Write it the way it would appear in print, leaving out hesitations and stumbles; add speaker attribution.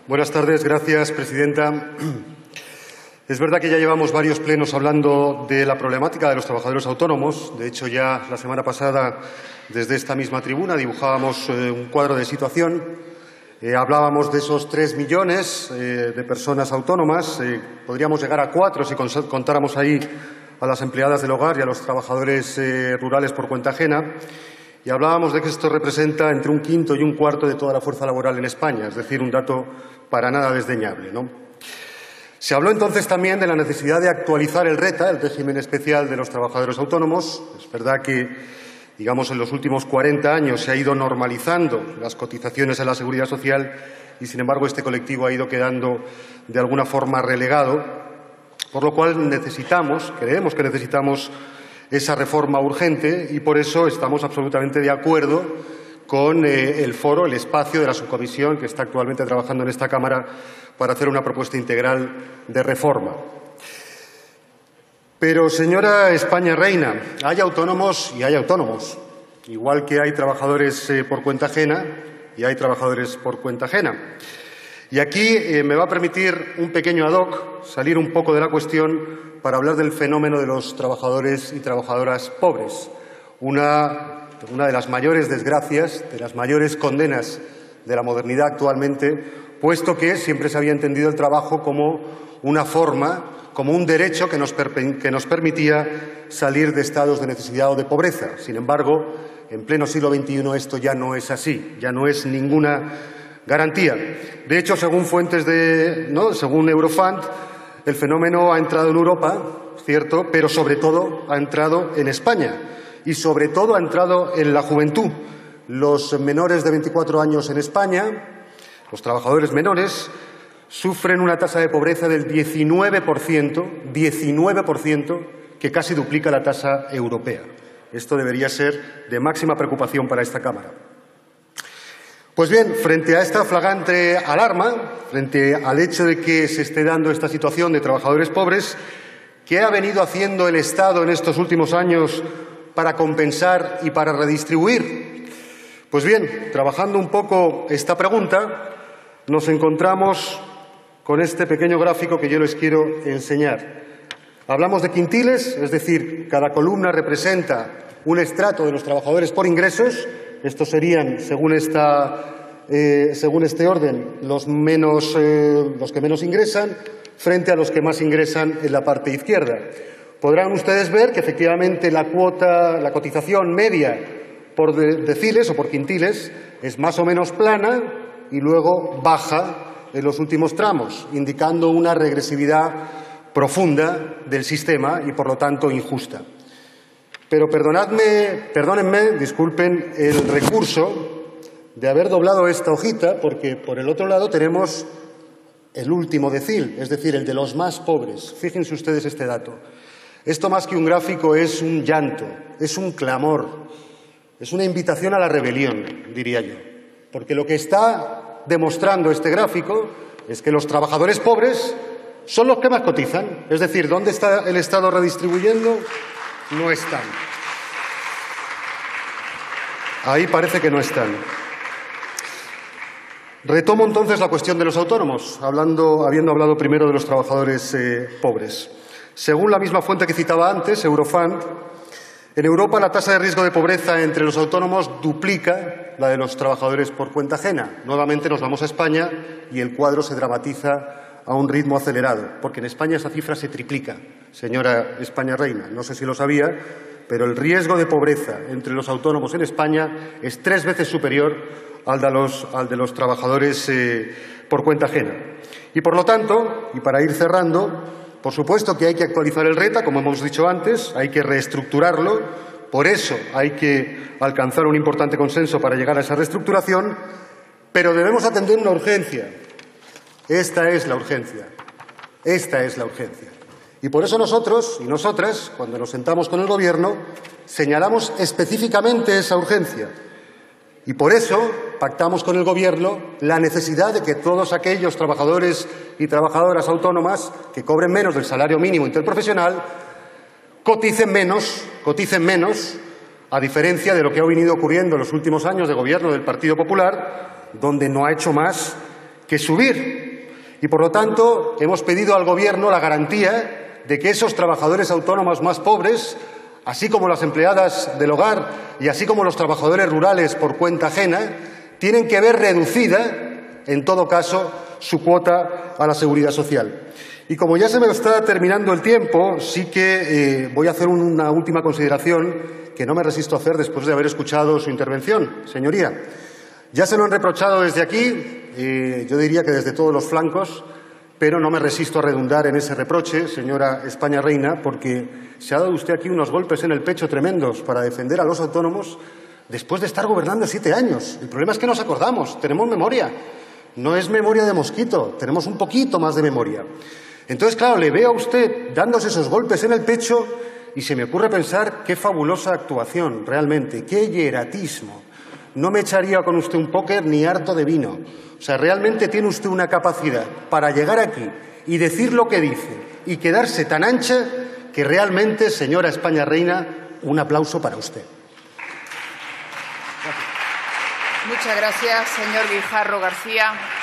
Speaker 1: Buenas tardes. Gracias, presidenta. Es verdad que ya llevamos varios plenos hablando de la problemática de los trabajadores autónomos. De hecho, ya la semana pasada, desde esta misma tribuna, dibujábamos un cuadro de situación. Hablábamos de esos 3 millones de personas autónomas. Podríamos llegar a 4 si contáramos ahí a las empleadas del hogar y a los trabajadores rurales por cuenta ajena. Y hablábamos de que esto representa entre un quinto y un cuarto de toda la fuerza laboral en España, es decir, un dato para nada desdeñable, ¿no? Se habló entonces también de la necesidad de actualizar el RETA, el régimen especial de los trabajadores autónomos. Es verdad que, digamos, en los últimos 40 años se ha ido normalizando las cotizaciones a la Seguridad Social y, sin embargo, este colectivo ha ido quedando de alguna forma relegado, por lo cual creemos que necesitamos esa reforma urgente y por eso estamos absolutamente de acuerdo con el foro, el espacio de la subcomisión que está actualmente trabajando en esta Cámara para hacer una propuesta integral de reforma. Pero, señora España Reina, hay autónomos y hay autónomos, igual que hay trabajadores por cuenta ajena y hay trabajadores por cuenta ajena. Y aquí me va a permitir un pequeño ad hoc, salir un poco de la cuestión para hablar del fenómeno de los trabajadores y trabajadoras pobres, una de las mayores desgracias, de las mayores condenas de la modernidad actualmente, puesto que siempre se había entendido el trabajo como una forma, como un derecho que nos permitía salir de estados de necesidad o de pobreza. Sin embargo, en pleno siglo XXI esto ya no es así, ya no es ninguna garantía. De hecho, según fuentes según Eurofund, el fenómeno ha entrado en Europa, cierto, pero sobre todo ha entrado en España y sobre todo ha entrado en la juventud. Los menores de 24 años en España, los trabajadores menores, sufren una tasa de pobreza del 19%, que casi duplica la tasa europea. Esto debería ser de máxima preocupación para esta Cámara. Pues bien, frente a esta flagrante alarma, frente al hecho de que se esté dando esta situación de trabajadores pobres, ¿qué ha venido haciendo el Estado en estos últimos años para compensar y para redistribuir? Pues bien, trabajando un poco esta pregunta, nos encontramos con este pequeño gráfico que yo les quiero enseñar. Hablamos de quintiles, es decir, cada columna representa un estrato de los trabajadores por ingresos. Estos serían, según este orden, los que menos ingresan, frente a los que más ingresan en la parte izquierda. Podrán ustedes ver que, efectivamente, la cotización media por deciles o por quintiles es más o menos plana y luego baja en los últimos tramos, indicando una regresividad profunda del sistema y, por lo tanto, injusta. Pero perdónenme, disculpen el recurso de haber doblado esta hojita, porque por el otro lado tenemos el último decil, es decir, el de los más pobres. Fíjense ustedes este dato. Esto, más que un gráfico, es un llanto, es un clamor, es una invitación a la rebelión, diría yo. Porque lo que está demostrando este gráfico es que los trabajadores pobres son los que más cotizan. Es decir, ¿dónde está el Estado redistribuyendo? No están. Ahí parece que no están. Retomo entonces la cuestión de los autónomos, habiendo hablado primero de los trabajadores pobres. Según la misma fuente que citaba antes, Eurofund, en Europa la tasa de riesgo de pobreza entre los autónomos duplica la de los trabajadores por cuenta ajena. Nuevamente nos vamos a España y el cuadro se dramatiza a un ritmo acelerado, porque en España esa cifra se triplica, señora España Reina. No sé si lo sabía, pero el riesgo de pobreza entre los autónomos en España es 3 veces superior al de los trabajadores por cuenta ajena. Y, por lo tanto, y para ir cerrando, por supuesto que hay que actualizar el RETA, como hemos dicho antes, hay que reestructurarlo, por eso hay que alcanzar un importante consenso para llegar a esa reestructuración, pero debemos atender una urgencia. Esta es la urgencia. Esta es la urgencia. Y por eso nosotros y nosotras, cuando nos sentamos con el Gobierno, señalamos específicamente esa urgencia. Y por eso pactamos con el Gobierno la necesidad de que todos aquellos trabajadores y trabajadoras autónomas que cobren menos del salario mínimo interprofesional coticen menos, a diferencia de lo que ha venido ocurriendo en los últimos años de Gobierno del Partido Popular, donde no ha hecho más que subir. Y, por lo tanto, hemos pedido al Gobierno la garantía de que esos trabajadores autónomos más pobres, así como las empleadas del hogar y así como los trabajadores rurales por cuenta ajena, tienen que ver reducida, en todo caso, su cuota a la Seguridad Social. Y como ya se me está terminando el tiempo, sí que voy a hacer una última consideración que no me resisto a hacer después de haber escuchado su intervención, señoría. Ya se lo han reprochado desde aquí, yo diría que desde todos los flancos, pero no me resisto a redundar en ese reproche, señora España Reina, porque se ha dado usted aquí unos golpes en el pecho tremendos para defender a los autónomos después de estar gobernando 7 años. El problema es que nos acordamos, tenemos memoria. No es memoria de mosquito, tenemos un poquito más de memoria. Entonces, claro, le veo a usted dándose esos golpes en el pecho y se me ocurre pensar qué fabulosa actuación, realmente, qué hieratismo. No me echaría con usted un póker ni harto de vino. O sea, realmente tiene usted una capacidad para llegar aquí y decir lo que dice y quedarse tan ancha que realmente, señora España Reina, un aplauso para usted.
Speaker 2: Muchas gracias, señor Guijarro García.